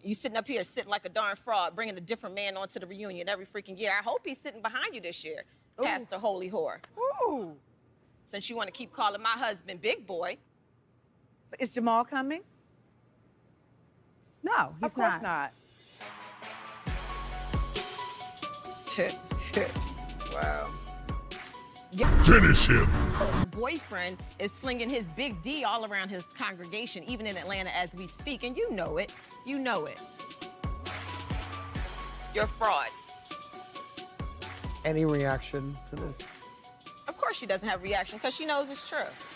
You sitting up here sitting like a darn fraud, bringing a different man onto the reunion every freaking year. I hope he's sitting behind you this year, Pastor Holy Whore. Ooh. Since you want to keep calling my husband Big Boy. Is Jamal coming? No, he's Of course not. Wow. Finish him. Her boyfriend is slinging his big D all around his congregation, even in Atlanta as we speak, and you know it. You know it. You're a fraud. Any reaction to this? Of course she doesn't have a reaction because she knows it's true.